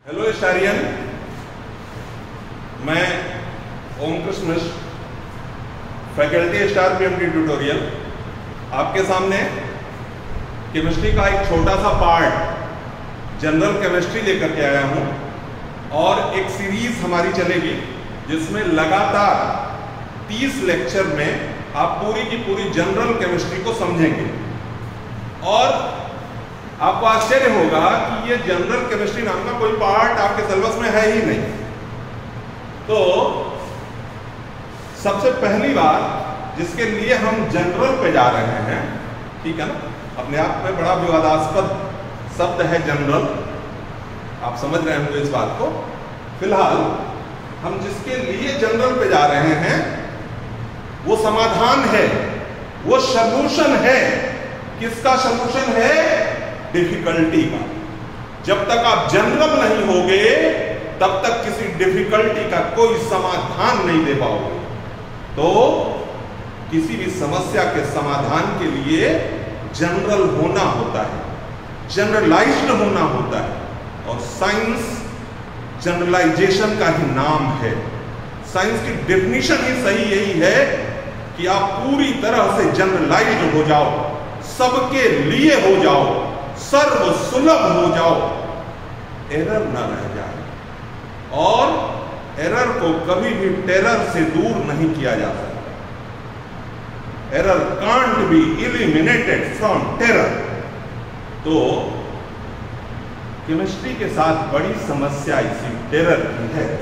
Hello Starian, मैं Om Krishna Mishra, faculty Star PMT tutorial आपके सामने केमिस्ट्री का एक छोटा सा पार्ट जनरल केमिस्ट्री लेकर के आया हूं और एक सीरीज हमारी चलेगी जिसमें लगातार 30 लेक्चर में आप पूरी की पूरी जनरल केमिस्ट्री को समझेंगे। और आपको आश्चर्य होगा कि ये जनरल केमिस्ट्री नाम का कोई पार्ट आपके सिलेबस में है ही नहीं। तो सबसे पहली बात जिसके लिए हम जनरल पे जा रहे हैं, ठीक है ना, अपने आप में बड़ा विवादास्पद शब्द है जनरल, आप समझ रहे होंगे इस बात को। फिलहाल हम जिसके लिए जनरल पे जा रहे हैं वो समाधान है, वो सॉल्यूशन है। किसका सॉल्यूशन है? डिफिकल्टी का। जब तक आप जनरल नहीं होगे तब तक किसी डिफिकल्टी का कोई समाधान नहीं दे पाओगे। तो किसी भी समस्या के समाधान के लिए जनरल होना होता है, जनरलाइज्ड होना होता है। और साइंस जनरलाइजेशन का ही नाम है। साइंस की डेफिनेशन ही सही यही है कि आप पूरी तरह से जनरलाइज्ड हो जाओ, सबके लिए हो जाओ, सर्व सुलभ हो जाओ, एरर न रह जाए। और एरर को कभी भी टेरर से दूर नहीं किया जा सकता। Error can't be eliminated from terror. तो केमिस्ट्री के साथ बड़ी समस्या इसी टेरर की है,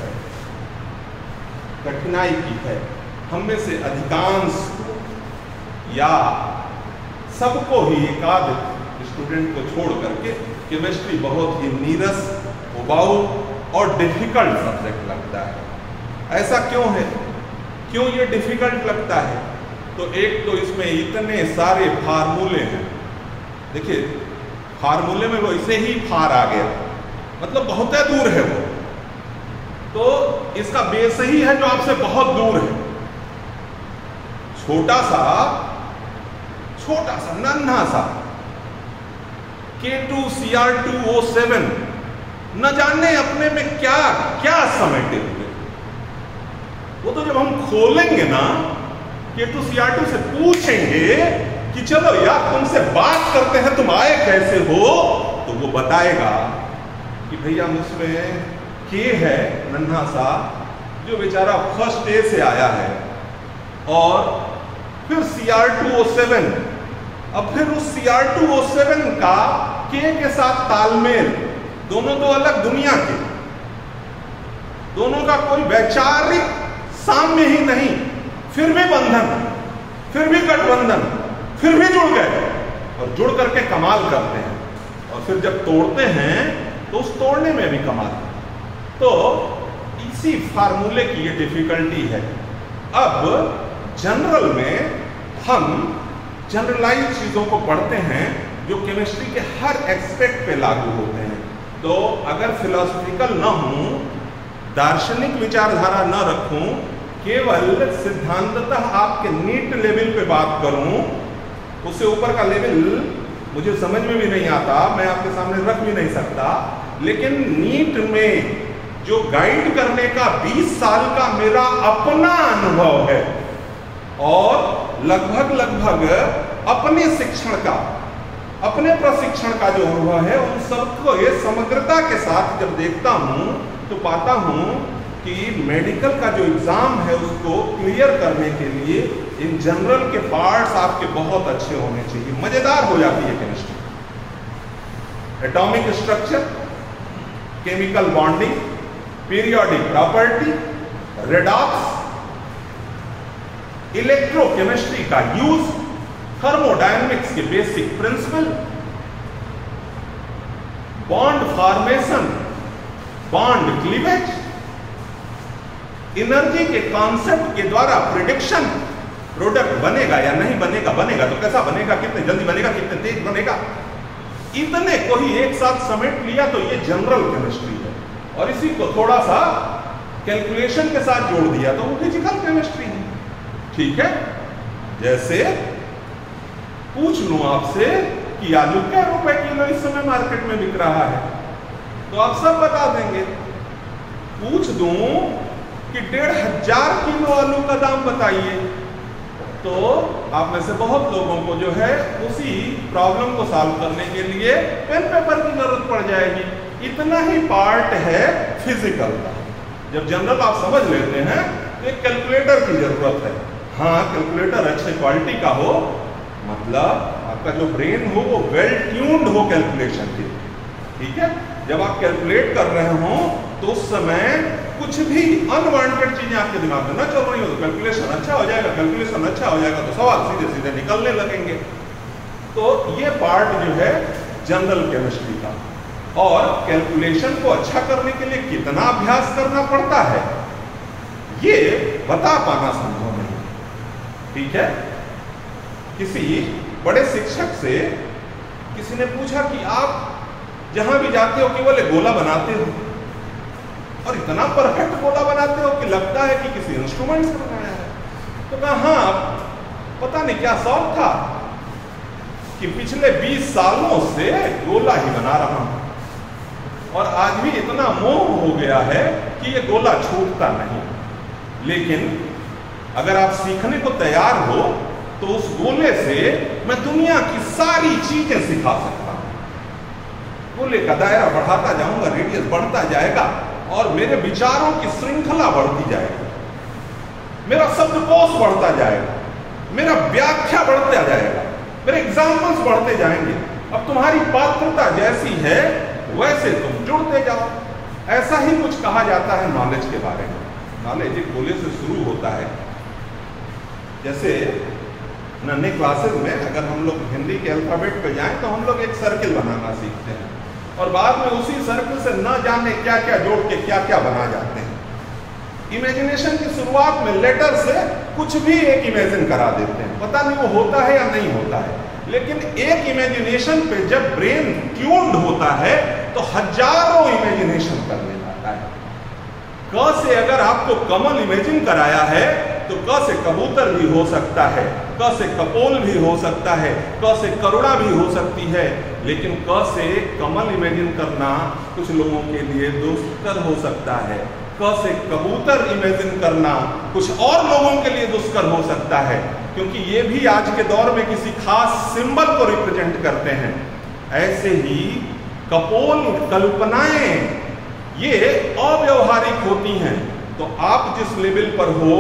कठिनाई की है। हम में से अधिकांश या सबको ही एकाध स्टूडेंट को छोड़ करके केमिस्ट्री बहुत ही नीरस, उबाऊ और डिफिकल्ट सब्जेक्ट लगता है। ऐसा क्यों है? क्यों ये डिफिकल्ट लगता है? तो एक तो इसमें इतने सारे फार्मूले हैं। देखिए, फार्मूले में वो इसे ही फार आ गया, मतलब बहुत दूर है वो। तो इसका बेस ही है जो आपसे बहुत दूर है। छोटा सा नन्हा सा K2Cr2O7 न जाने अपने में क्या क्या समेटे हुए। वो तो जब हम खोलेंगे ना, K2Cr2 से पूछेंगे कि चलो यार तुमसे बात करते हैं, तुम आए कैसे हो, तो वो बताएगा कि भैया मुझमें K है नन्हा सा, जो बेचारा फर्स्ट ए से आया है, और फिर Cr2O7। अब फिर उस Cr2O7 का K के साथ तालमेल, दोनों तो अलग दुनिया के, दोनों का कोई वैचारिक साम्य ही नहीं, फिर भी बंधन, फिर भी गठबंधन, फिर भी जुड़ गए और जुड़ करके कमाल करते हैं। और फिर जब तोड़ते हैं तो उस तोड़ने में भी कमाल। तो इसी फार्मूले की ये डिफिकल्टी है। अब जनरल में हम जनरलाइज चीजों को पढ़ते हैं जो केमिस्ट्री के हर एक्सपेक्ट पे लागू होते हैं। तो अगर फिलोसफिकल न हूं, दार्शनिक विचारधारा न रखूं, केवल सिद्धांततः आपके नीट लेवल पे बात करूं, उससे ऊपर का लेवल मुझे समझ में भी नहीं आता, मैं आपके सामने रख भी नहीं सकता। लेकिन नीट में जो गाइड करने का 20 साल का मेरा अपना अनुभव है और लगभग अपने शिक्षण का, अपने प्रशिक्षण का जो अनुभव है, उन सबको ये समग्रता के साथ जब देखता हूं तो पाता हूं कि मेडिकल का जो एग्जाम है उसको क्लियर करने के लिए इन जनरल के पार्ट्स आपके बहुत अच्छे होने चाहिए। मजेदार हो जाती है chemistry. Atomic structure, chemical bonding, periodic property, redox, electrochemistry का यूज, थर्मोडायनेमिक्स के basic principle, bond formation, bond cleavage, energy के कॉन्सेप्ट के द्वारा प्रिडिक्शन, प्रोडक्ट बनेगा या नहीं बनेगा, बनेगा तो कैसा बनेगा, कितने जल्दी बनेगा, कितने तेज बनेगा, इतने को ही एक साथ समेट लिया तो ये जनरल केमिस्ट्री है। और इसी को थोड़ा सा कैलकुलेशन के साथ जोड़ दिया तो वो फिजिकल केमिस्ट्री है। ठीक है, जैसे पूछ लूं आपसे कि आलू क्या रुपए किलो इस समय मार्केट में बिक रहा है, तो आप सब बता देंगे। पूछ दूं कि 1500 किलो आलू का दाम बताइए, तो आप में से बहुत लोगों को जो है उसी प्रॉब्लम को सॉल्व करने के लिए पेन पेपर की जरूरत पड़ जाएगी। इतना ही पार्ट है फिजिकल का। जब जनरल आप समझ लेते हैं तो एक कैलकुलेटर की जरूरत है। हाँ, कैलकुलेटर अच्छे क्वालिटी का हो, मतलब आपका जो ब्रेन हो वो वेल ट्यून्ड हो कैलकुलेशन के, ठीक है। जब आप कैलकुलेट कर रहे हो तो उस समय कुछ भी अनवांटेड चीजें आपके दिमाग में ना चल रही हो तो कैलकुलेशन अच्छा हो जाएगा। कैलकुलेशन अच्छा हो जाएगा तो सवाल सीधे सीधे निकलने लगेंगे। तो ये पार्ट जो है जनरल केमिस्ट्री का। और कैलकुलेशन को अच्छा करने के लिए कितना अभ्यास करना पड़ता है ये बता पाना संभव नहीं, ठीक है। किसी बड़े शिक्षक से किसी ने पूछा कि आप जहां भी जाते हो केवल एक गोला बनाते हो, और इतना परफेक्ट गोला बनाते हो कि लगता है कि किसी इंस्ट्रूमेंट से बनाया है। तो कहा हाँ, पता नहीं क्या शौक था कि पिछले 20 सालों से गोला ही बना रहा हूं, और आज भी इतना मोह हो गया है कि ये गोला छूटता नहीं। लेकिन अगर आप सीखने को तैयार हो तो उस गोले से मैं दुनिया की सारी चीजें सिखा सकता हूं। गोले का दायरा बढ़ाता जाऊंगा, रेडियस बढ़ता जाएगा, और मेरे विचारों की श्रृंखला बढ़ती जाएगी, मेरा शब्दकोश बढ़ता जाएगा, मेरा व्याख्या बढ़ता जाएगा, मेरे एग्जाम्पल्स बढ़ते जाएंगे। अब तुम्हारी पात्रता जैसी है वैसे तुम जुड़ते जाओ। ऐसा ही कुछ कहा जाता है नॉलेज के बारे में। नॉलेज एक गोले से शुरू होता है। जैसे नन्हे क्लासेस में अगर हम लोग हिंदी के अल्फाबेट पे जाएं तो हम लोग एक सर्किल बनाना सीखते हैं, और बाद में उसी सर्किल से न जाने क्या क्या जोड़ के क्या क्या बना जाते हैं। इमेजिनेशन की शुरुआत में लेटर से कुछ भी एक इमेजिन करा देते हैं, पता नहीं वो होता है या नहीं होता है। लेकिन एक इमेजिनेशन पे जब ब्रेन ट्यून्ड होता है तो हजारों इमेजिनेशन करने लगता है। क से अगर आपको कमल इमेजिन कराया है तो क से कबूतर भी हो सकता है, क से कपोल भी हो सकता है, क से करुणा भी हो सकती है। लेकिन क से कमल इमेजिन करना कुछ लोगों के लिए दुष्कर हो सकता है, क से कबूतर इमेजिन करना कुछ और लोगों के लिए दुष्कर हो सकता है, क्योंकि ये भी आज के दौर में किसी खास सिंबल को रिप्रेजेंट करते हैं। ऐसे ही कपोल कल्पनाएं ये अव्यवहारिक होती हैं। तो आप जिस लेवल पर हो,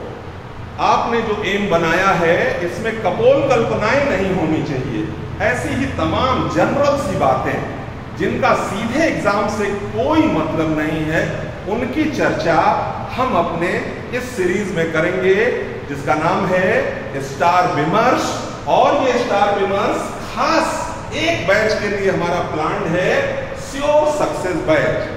आपने जो एम बनाया है इसमें कपोल कल्पनाएं नहीं होनी चाहिए। ऐसी ही तमाम जनरल सी बातें जिनका सीधे एग्जाम से कोई मतलब नहीं है, उनकी चर्चा हम अपने इस सीरीज में करेंगे जिसका नाम है स्टार विमर्श। और ये स्टार विमर्श खास एक बैच के लिए हमारा प्लान है, श्योर सक्सेस बैच।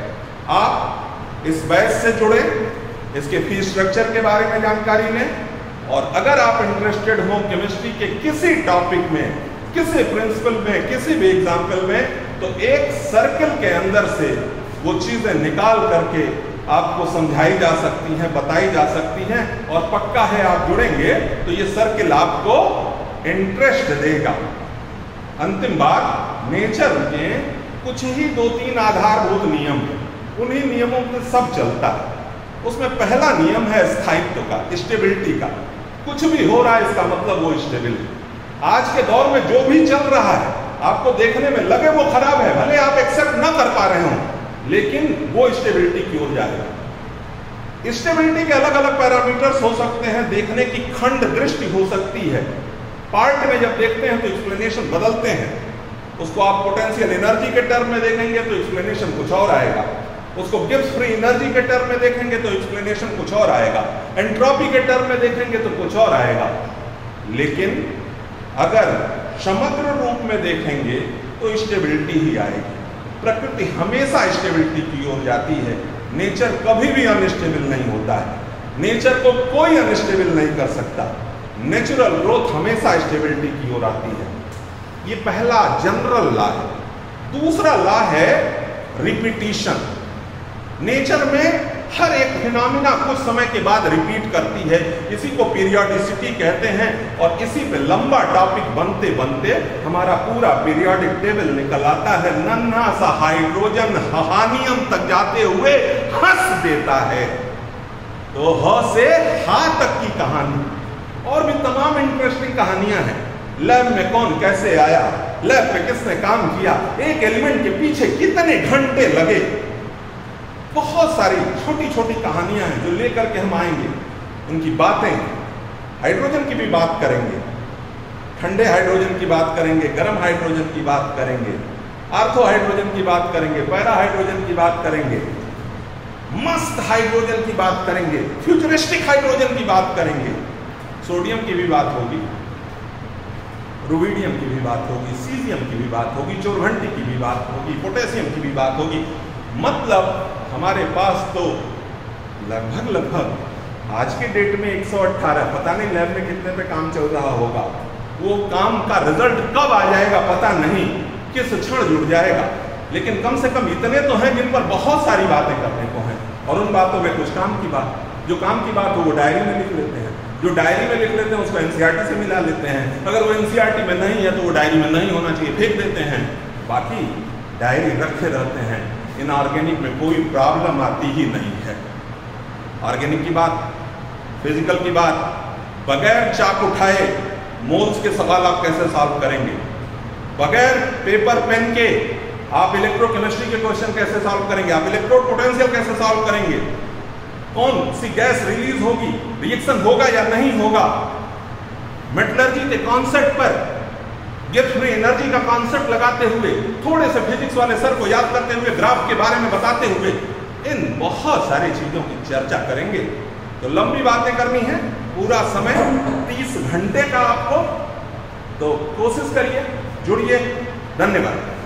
आप इस बैच से जुड़े, इसके फीस स्ट्रक्चर के बारे में जानकारी लें, और अगर आप इंटरेस्टेड हो केमिस्ट्री के किसी टॉपिक में, किसी प्रिंसिपल में, किसी भी एग्जाम्पल में, तो एक सर्कल के अंदर से वो चीजें निकाल करके आपको समझाई जा सकती हैं, बताई जा सकती हैं, और पक्का है आप जुड़ेंगे तो ये सर्कल आपको इंटरेस्ट देगा। अंतिम बात, नेचर के कुछ ही 2-3 आधारभूत नियम हैं, उन्हीं नियमों में सब चलता है। उसमें पहला नियम है स्थायित्व का, स्टेबिलिटी का। कुछ भी हो रहा है इसका मतलब वो स्टेबल है। आज के दौर में जो भी चल रहा है आपको देखने में लगे वो खराब है, भले आप एक्सेप्ट ना कर पा रहे हो, लेकिन वो स्टेबिलिटी की ओर जाएगा। स्टेबिलिटी के अलग अलग पैरामीटर्स हो सकते हैं, देखने की खंड दृष्टि हो सकती है। पार्ट में जब देखते हैं तो एक्सप्लेनेशन बदलते हैं। उसको आप पोटेंशियल एनर्जी के टर्म में देखेंगे तो एक्सप्लेनेशन कुछ और आएगा, उसको गिब्स फ्री एनर्जी के टर्म में देखेंगे तो एक्सप्लेनेशन कुछ और आएगा, एंट्रोपी के टर्म में देखेंगे तो कुछ और आएगा। लेकिन अगर समग्र रूप में देखेंगे तो स्टेबिलिटी ही आएगी। प्रकृति हमेशा स्टेबिलिटी की ओर जाती है। नेचर कभी भी अनस्टेबल नहीं होता है। नेचर को कोई अनस्टेबल नहीं कर सकता। नेचुरल ग्रोथ हमेशा स्टेबिलिटी की ओर आती है। ये पहला जनरल लॉ है। दूसरा लॉ है रिपीटिशन। नेचर में हर एक फिनोमिना कुछ समय के बाद रिपीट करती है, इसी को पीरियोडिसिटी कहते हैं। और इसी पे लंबा टॉपिक बनते बनते हमारा पूरा पीरियोडिक टेबल निकल आता है। नन्हा सा हाइड्रोजन हानियम तक जाते हुए हंस देता है। तो ह से हा तक की कहानी और भी तमाम इंटरेस्टिंग कहानियां हैं। लैब में कौन कैसे आया, लैब पे किसने काम किया, एक एलिमेंट के पीछे कितने घंटे लगे, बहुत सारी छोटी छोटी कहानियां हैं जो लेकर के हम आएंगे। उनकी बातें, हाइड्रोजन की भी बात करेंगे, ठंडे हाइड्रोजन की बात करेंगे, गर्म हाइड्रोजन की बात करेंगे, आर्थो हाइड्रोजन की बात करेंगे, पैरा हाइड्रोजन की बात करेंगे, मस्त हाइड्रोजन की बात करेंगे, फ्यूचरिस्टिक हाइड्रोजन की बात करेंगे, सोडियम की भी बात होगी, रुबिडियम की भी बात होगी, सीजियम की भी बात होगी, चोरघंटी की भी बात होगी, पोटेशियम की भी बात होगी। मतलब हमारे पास तो लगभग आज के डेट में 118, पता नहीं लैब में कितने पे काम चल रहा होगा, वो काम का रिजल्ट कब आ जाएगा पता नहीं, किस क्षण जुड़ जाएगा, लेकिन कम से कम इतने तो हैं जिन पर बहुत सारी बातें करने को हैं। और उन बातों में कुछ काम की बात, जो काम की बात हो वो डायरी में लिख लेते हैं, जो डायरी में लिख लेते हैं उसको एनसीईआरटी से मिला लेते हैं, अगर वो एनसीईआरटी में नहीं है तो वो डायरी में नहीं होना चाहिए, फेंक देते हैं, बाकी डायरी रखे रहते हैं। इनऑर्गेनिक में कोई प्रॉब्लम आती ही नहीं है। ऑर्गेनिक की बात, फिजिकल की बात, बगैर चाक उठाए मोल्स के सवाल आप कैसे सॉल्व करेंगे, बगैर पेपर पेन के आप इलेक्ट्रोकेमिस्ट्री के क्वेश्चन कैसे सॉल्व करेंगे, आप इलेक्ट्रोड पोटेंशियल कैसे सॉल्व करेंगे, कौन सी गैस रिलीज होगी, रिएक्शन होगा या नहीं होगा, मेटलर्जी के कॉन्सेप्ट पर गिब्स फ्री एनर्जी का कॉन्सेप्ट लगाते हुए, थोड़े से फिजिक्स वाले सर को याद करते हुए, ग्राफ के बारे में बताते हुए, इन बहुत सारी चीजों की चर्चा करेंगे। तो लंबी बातें करनी है, पूरा समय 30 घंटे का आपको, तो कोशिश करिए, जुड़िए। धन्यवाद।